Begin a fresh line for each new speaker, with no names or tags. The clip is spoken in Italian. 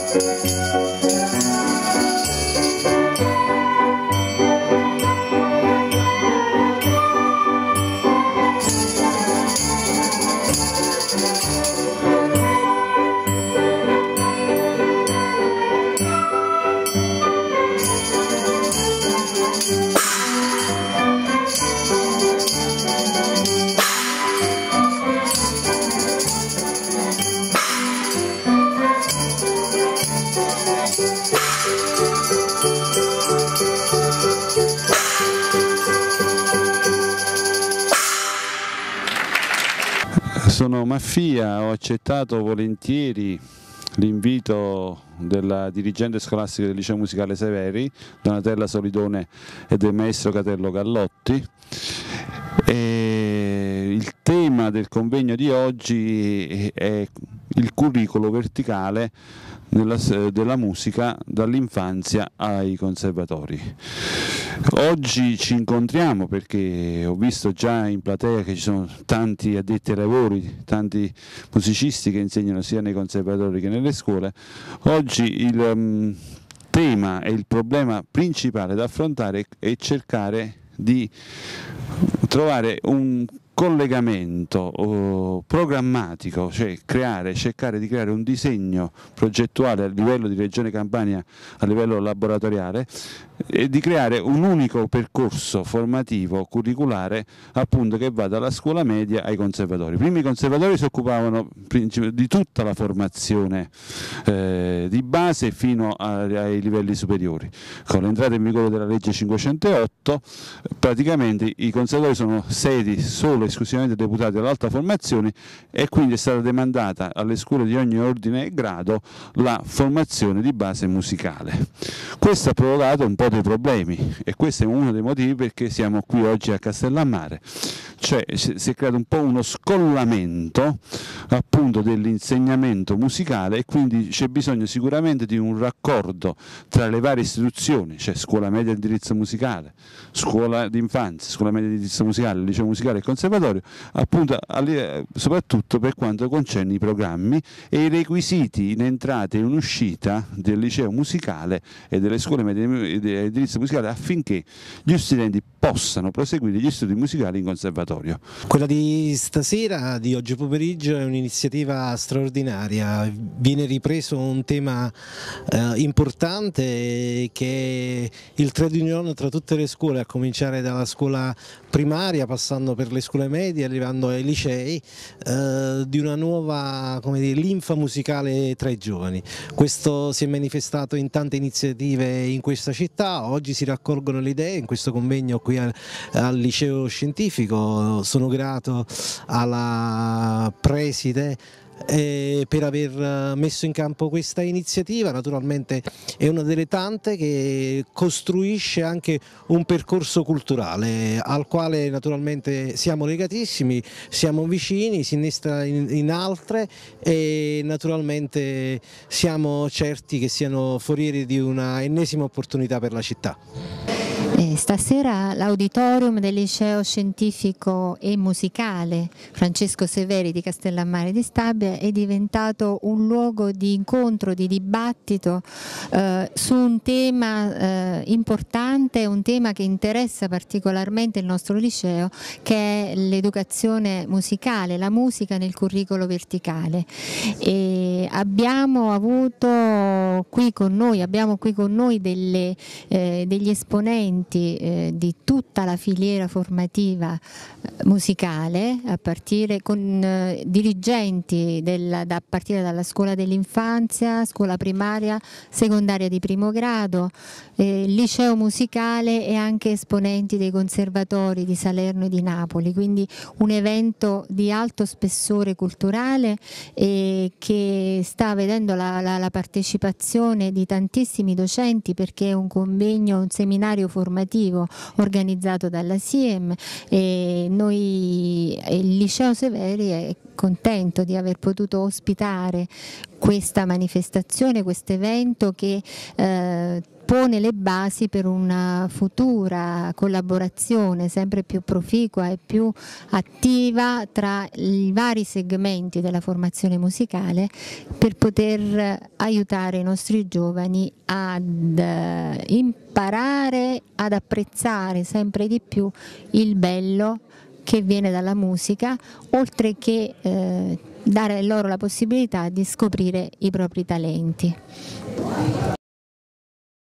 Sono Maffia, ho accettato volentieri l'invito della dirigente scolastica del Liceo Musicale Severi, Donatella Solidone, e del maestro Catello Gallotti. Il tema del convegno di oggi è il curriculum verticale della musica dall'infanzia ai conservatori. Oggi ci incontriamo perché ho visto già in platea che ci sono tanti addetti ai lavori, tanti musicisti che insegnano sia nei conservatori che nelle scuole. Oggi il tema e il problema principale da affrontare è cercare di trovare un collegamento programmatico, cioè cercare di creare un disegno progettuale a livello di Regione Campania, a livello laboratoriale, e di creare un unico percorso formativo curriculare, appunto, che va dalla scuola media ai conservatori. Prima i conservatori si occupavano di tutta la formazione di base fino ai livelli superiori. Con l'entrata in vigore della legge 508 praticamente i conservatori sono sedi solo e esclusivamente deputati all'alta formazione, e quindi è stata demandata alle scuole di ogni ordine e grado la formazione di base musicale. Questo ha provocato un po' dei problemi, e questo è uno dei motivi perché siamo qui oggi a Castellammare. Cioè si è creato un po' uno scollamento, appunto, dell'insegnamento musicale, e quindi c'è bisogno sicuramente di un raccordo tra le varie istituzioni, cioè scuola media di indirizzo musicale, scuola d'infanzia, scuola media di indirizzo musicale, liceo musicale e conservatorio, appunto soprattutto per quanto concerne i programmi e i requisiti in entrata e in uscita del liceo musicale e delle scuole medie di indirizzo musicale, affinché gli studenti possano proseguire gli studi musicali in conservatorio.
Quella di stasera, di oggi pomeriggio, è un'iniziativa straordinaria. Viene ripreso un tema importante, che è il trade union tra tutte le scuole, a cominciare dalla scuola primaria, passando per le scuole medie, arrivando ai licei, di una nuova, come dire, linfa musicale tra i giovani. Questo si è manifestato in tante iniziative in questa città. Oggi si raccolgono le idee in questo convegno qui al liceo scientifico. Sono grato alla preside per aver messo in campo questa iniziativa. Naturalmente è una delle tante che costruisce anche un percorso culturale al quale naturalmente siamo legatissimi, siamo vicini, si innesta in altre, e naturalmente siamo certi che siano forieri di una ennesima opportunità per la città.
Stasera l'auditorium del liceo scientifico e musicale Francesco Severi di Castellammare di Stabia è diventato un luogo di incontro, di dibattito su un tema importante, un tema che interessa particolarmente il nostro liceo, che è l'educazione musicale, la musica nel curriculum verticale. E abbiamo qui con noi degli esponenti di tutta la filiera formativa musicale, a partire con dirigenti a partire dalla scuola dell'infanzia, scuola primaria, secondaria di primo grado, liceo musicale, e anche esponenti dei conservatori di Salerno e di Napoli. Quindi un evento di alto spessore culturale che sta vedendo la partecipazione di tantissimi docenti, perché è un convegno, un seminario formativo organizzato dalla SIEM, e il Liceo Severi è contento di aver potuto ospitare questa manifestazione, questo evento che pone le basi per una futura collaborazione sempre più proficua e più attiva tra i vari segmenti della formazione musicale, per poter aiutare i nostri giovani ad imparare ad apprezzare sempre di più il bello che viene dalla musica, oltre che dare loro la possibilità di scoprire i propri talenti.